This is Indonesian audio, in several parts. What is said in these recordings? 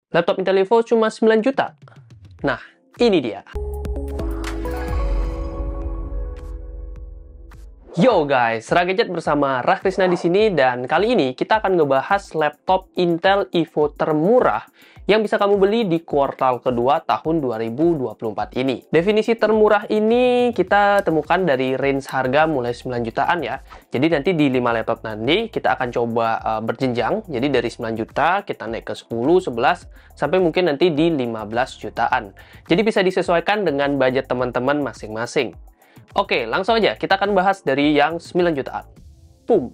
Laptop Intel Evo cuma 9 juta. Nah, ini dia. Yo guys, Ragadget bersama Rahkrisna di sini, dan kali ini kita akan ngebahas laptop Intel Evo termurah yang bisa kamu beli di kuartal kedua tahun 2024 ini. Definisi termurah ini kita temukan dari range harga mulai 9 jutaan ya. Jadi nanti di 5 laptop nanti kita akan coba berjenjang. Jadi dari 9 juta kita naik ke 10, 11, sampai mungkin nanti di 15 jutaan. Jadi bisa disesuaikan dengan budget teman-teman masing-masing. Oke, langsung aja kita akan bahas dari yang 9 jutaan. Boom.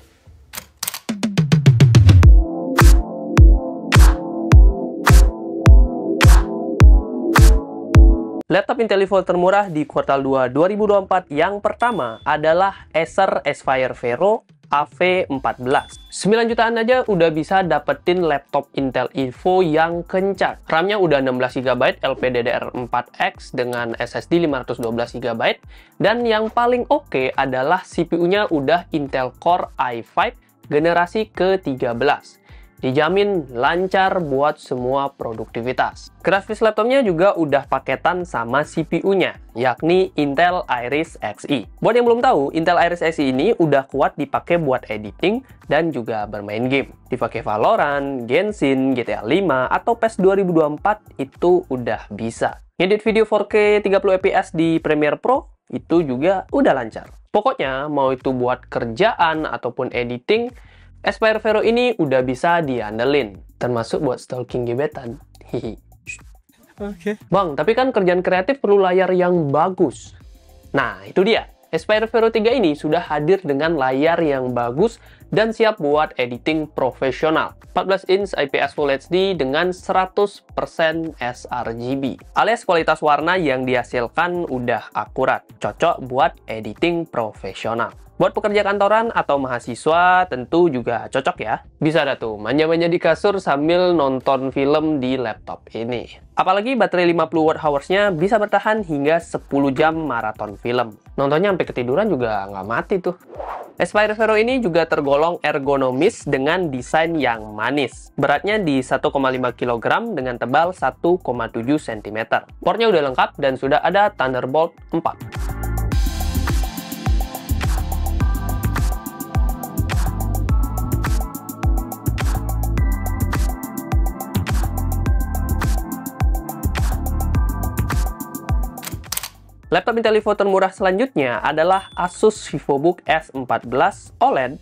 Laptop Intel Evo termurah di kuartal 2 2024 yang pertama adalah Acer Aspire Vero AV14. 9 jutaan aja udah bisa dapetin laptop Intel Evo yang kencang. RAM-nya udah 16 GB LPDDR4X dengan SSD 512 GB. Dan yang paling oke adalah CPU-nya udah Intel Core i5 generasi ke-13. Dijamin lancar buat semua produktivitas. Grafis laptopnya juga udah paketan sama CPU-nya, yakni Intel Iris Xe. Buat yang belum tahu, Intel Iris Xe ini udah kuat dipakai buat editing dan juga bermain game. Dipakai Valorant, Genshin, GTA 5, atau PES 2024 itu udah bisa. Ngedit video 4K 30 fps di Premiere Pro itu juga udah lancar. Pokoknya mau itu buat kerjaan ataupun editing, Aspire Vero ini udah bisa diandelin, termasuk buat stalking gebetan. Hihi. Oke. Bang, tapi kan kerjaan kreatif perlu layar yang bagus. Nah, itu dia. Aspire Vero 3 ini sudah hadir dengan layar yang bagus dan siap buat editing profesional. 14 inch IPS Full HD dengan 100% sRGB. Alias kualitas warna yang dihasilkan udah akurat, cocok buat editing profesional. Buat pekerja kantoran atau mahasiswa tentu juga cocok ya. Bisa dah tuh manja-manja di kasur sambil nonton film di laptop ini. Apalagi baterai 50 Wh-nya bisa bertahan hingga 10 jam maraton film. Nontonnya sampai ketiduran juga nggak mati tuh. Aspire Vero ini juga tergolong ergonomis dengan desain yang manis. Beratnya di 1,5 kg dengan tebal 1,7 cm. Portnya udah lengkap dan sudah ada Thunderbolt 4. Laptop Intel Evo termurah selanjutnya adalah Asus VivoBook S14 OLED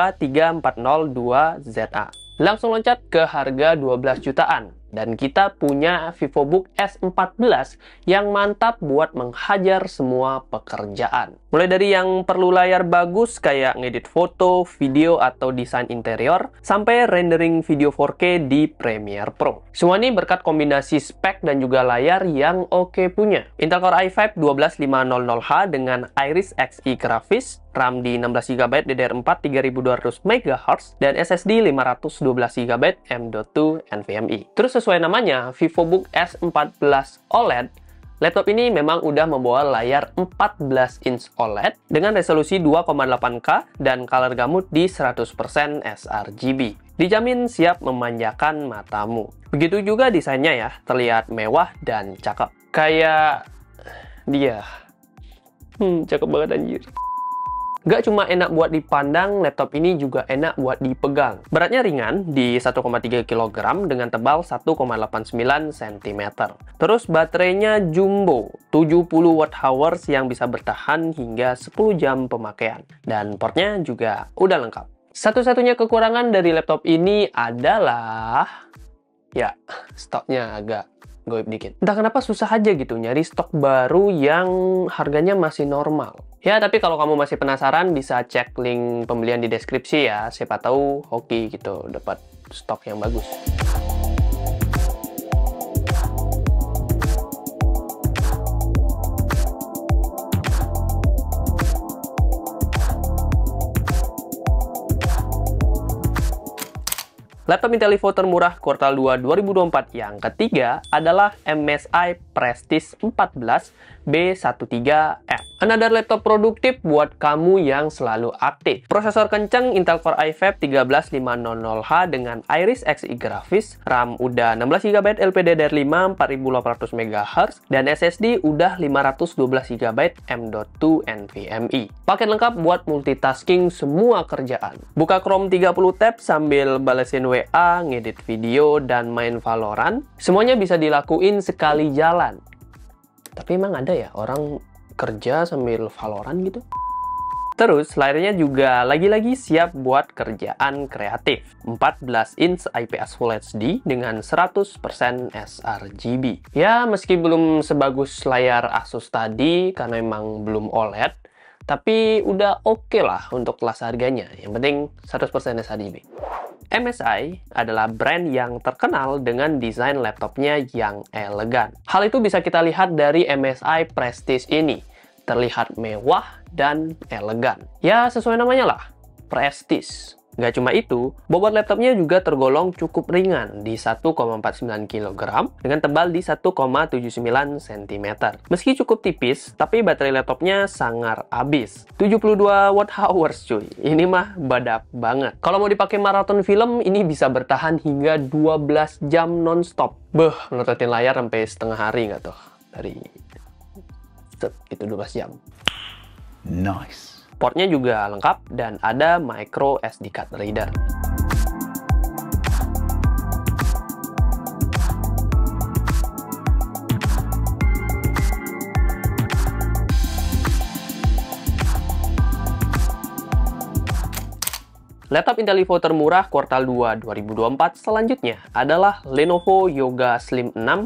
K3402ZA. Langsung loncat ke harga 12 jutaan. Dan kita punya VivoBook S14 yang mantap buat menghajar semua pekerjaan. Mulai dari yang perlu layar bagus kayak ngedit foto, video, atau desain interior, sampai rendering video 4K di Premiere Pro. Semua ini berkat kombinasi spek dan juga layar yang oke punya. Intel Core i5 12500H dengan Iris Xe grafis, RAM di 16 GB DDR4 3200 MHz, dan SSD 512 GB M.2 NVMe. Terus sesuai namanya, VivoBook S14 OLED, laptop ini memang udah membawa layar 14 inch OLED dengan resolusi 2,8K dan color gamut di 100% sRGB. Dijamin siap memanjakan matamu. Begitu juga desainnya ya, terlihat mewah dan cakep. Kayak dia. Cakep banget anjir. Gak cuma enak buat dipandang, laptop ini juga enak buat dipegang. Beratnya ringan di 1,3 kg dengan tebal 1,89 cm. Terus baterainya jumbo, 70 Wh yang bisa bertahan hingga 10 jam pemakaian. Dan portnya juga udah lengkap. Satu-satunya kekurangan dari laptop ini adalah, ya, stoknya agak goib dikit. Entah kenapa susah aja gitu nyari stok baru yang harganya masih normal. Ya, tapi kalau kamu masih penasaran bisa cek link pembelian di deskripsi ya. Siapa tahu hoki gitu dapat stok yang bagus. Laptop Intel Evo termurah kuartal 2 2024 yang ketiga adalah MSI Prestige 14 B13F. Another laptop produktif buat kamu yang selalu aktif. Prosesor kenceng Intel Core i5 13500H dengan Iris Xe grafis, RAM udah 16GB LPDDR5 4800 MHz, dan SSD udah 512GB M.2 NVMe. Paket lengkap buat multitasking semua kerjaan. Buka Chrome 30 tab sambil balesin WA, ngedit video, dan main Valorant. Semuanya bisa dilakuin sekali jalan. Tapi emang ada ya orang kerja sambil Valorant gitu? Terus layarnya juga lagi-lagi siap buat kerjaan kreatif. 14 inch IPS Full HD dengan 100% sRGB. Ya, meski belum sebagus layar Asus tadi karena emang belum OLED, tapi udah oke lah untuk kelas harganya. Yang penting 100% sRGB. MSI adalah brand yang terkenal dengan desain laptopnya yang elegan. Hal itu bisa kita lihat dari MSI Prestige ini. Terlihat mewah dan elegan. Ya, sesuai namanya lah, Prestige. Nggak cuma itu, bobot laptopnya juga tergolong cukup ringan di 1,49 kg dengan tebal di 1,79 cm. Meski cukup tipis, tapi baterai laptopnya sangar abis. 72 Wh cuy, ini mah badak banget. Kalau mau dipakai maraton film, ini bisa bertahan hingga 12 jam nonstop. Beuh, melototin layar sampai setengah hari nggak tuh? Dari itu 12 jam. Nice. Portnya juga lengkap dan ada micro SD card reader. Laptop Intel Evo termurah kuartal 2 2024 selanjutnya adalah Lenovo Yoga Slim 6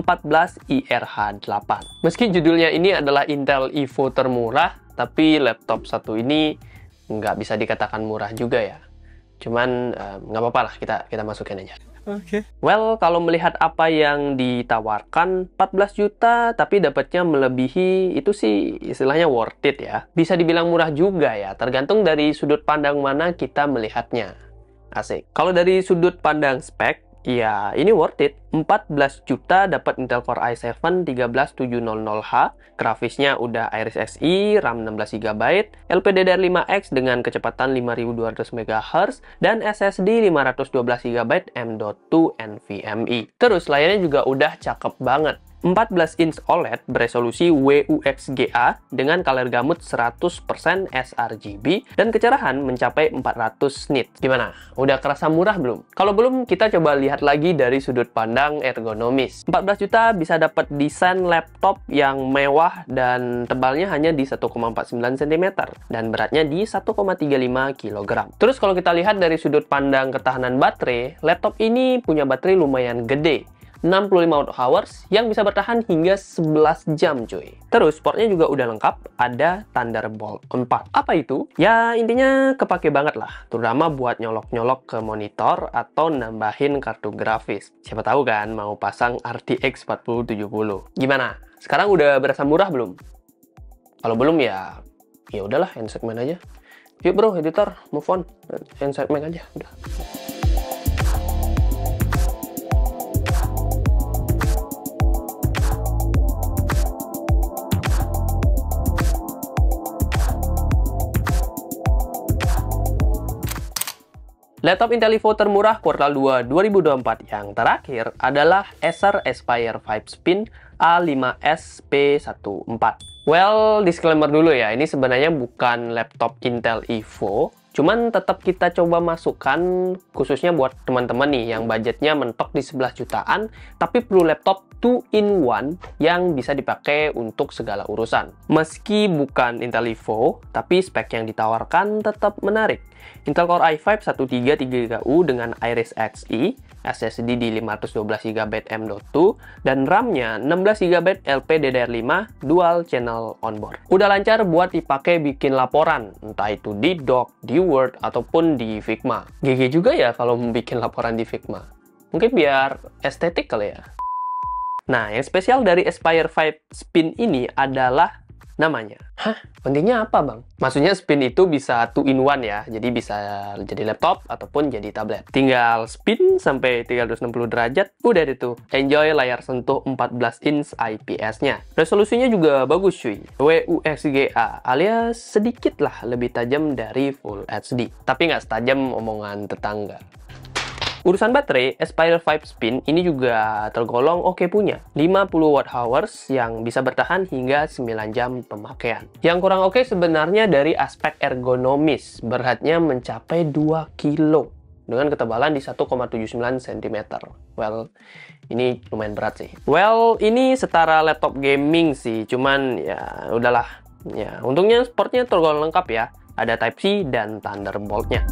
14IRH8. Meski judulnya ini adalah Intel Evo termurah, tapi laptop satu ini nggak bisa dikatakan murah juga ya. Cuman nggak apa-apa lah, kita masukin aja. Oke. Well, kalau melihat apa yang ditawarkan 14 juta tapi dapatnya melebihi, itu sih istilahnya worth it ya. Bisa dibilang murah juga ya, tergantung dari sudut pandang mana kita melihatnya. Asik. Kalau dari sudut pandang spek, ya ini worth it. 14 juta dapat Intel Core i7 13700H, grafisnya udah Iris Xe, RAM 16GB, LPDDR5X dengan kecepatan 5200 MHz, dan SSD 512GB M.2 NVMe. Terus layarnya juga udah cakep banget. 14 inch OLED beresolusi WUXGA dengan color gamut 100% sRGB dan kecerahan mencapai 400 nits. Gimana? Udah kerasa murah belum? Kalau belum, kita coba lihat lagi dari sudut pandang ergonomis. 14 juta bisa dapat desain laptop yang mewah dan tebalnya hanya di 1,49 cm dan beratnya di 1,35 kg. Terus kalau kita lihat dari sudut pandang ketahanan baterai, laptop ini punya baterai lumayan gede. 65 Wh yang bisa bertahan hingga 11 jam cuy. Terus portnya juga udah lengkap, ada Thunderbolt 4. Apa itu? Ya intinya kepake banget lah, terutama buat nyolok-nyolok ke monitor atau nambahin kartu grafis. Siapa tahu kan mau pasang RTX 4070. Gimana? Sekarang udah berasa murah belum? Kalau belum ya udahlah, end segment aja. Yuk bro, editor, move on. End segment aja, udah. Laptop Intel Evo termurah kuartal 2 2024 yang terakhir adalah Acer Aspire 5 Spin A5S P14. Well, disclaimer dulu ya, ini sebenarnya bukan laptop Intel Evo, cuman tetap kita coba masukkan khususnya buat teman-teman nih yang budgetnya mentok di 11 jutaan, tapi perlu laptop 2-in-1 yang bisa dipakai untuk segala urusan. Meski bukan Intel Evo, tapi spek yang ditawarkan tetap menarik. Intel Core i5 133GHz dengan Iris Xe, SSD di 512GB M.2, dan RAM-nya 16GB LPDDR5 Dual Channel Onboard. Udah lancar buat dipakai bikin laporan, entah itu di Doc, di Word, ataupun di Figma. GG juga ya kalau mau bikin laporan di Figma. Mungkin biar estetik kali ya. Nah, yang spesial dari Aspire 5 Spin ini adalah namanya. Hah? Pentingnya apa, Bang? Maksudnya Spin itu bisa 2-in-1 ya. Jadi bisa jadi laptop ataupun jadi tablet. Tinggal spin sampai 360 derajat, udah itu. Enjoy layar sentuh 14 inch IPS-nya. Resolusinya juga bagus cuy. WUXGA alias sedikit lah lebih tajam dari Full HD. Tapi nggak setajam omongan tetangga. Urusan baterai, Aspire 5 Spin ini juga tergolong oke punya. 50 Wh yang bisa bertahan hingga 9 jam pemakaian. Yang kurang oke sebenarnya dari aspek ergonomis. Beratnya mencapai 2 kilo. Dengan ketebalan di 1,79 cm. Well, ini lumayan berat sih. Well, ini setara laptop gaming sih. Cuman ya udahlah. Ya, untungnya sportnya tergolong lengkap ya. Ada Type-C dan Thunderbolt-nya.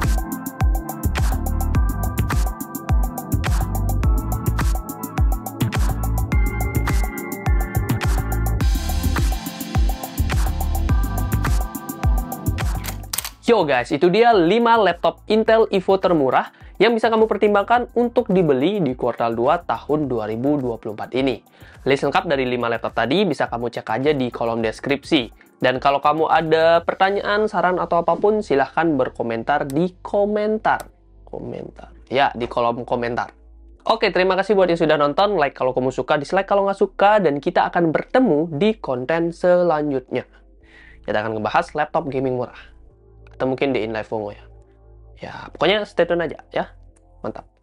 Yo guys, itu dia 5 laptop Intel Evo termurah yang bisa kamu pertimbangkan untuk dibeli di kuartal 2 tahun 2024 ini. List lengkap dari 5 laptop tadi bisa kamu cek aja di kolom deskripsi. Dan kalau kamu ada pertanyaan, saran, atau apapun, silahkan berkomentar di komentar. Ya, di kolom komentar. Oke, terima kasih buat yang sudah nonton. Like kalau kamu suka, dislike kalau nggak suka, dan kita akan bertemu di konten selanjutnya. Kita akan ngebahas laptop gaming murah. Atau mungkin di InLive Fongo ya. Ya, pokoknya stay tune aja ya. Mantap.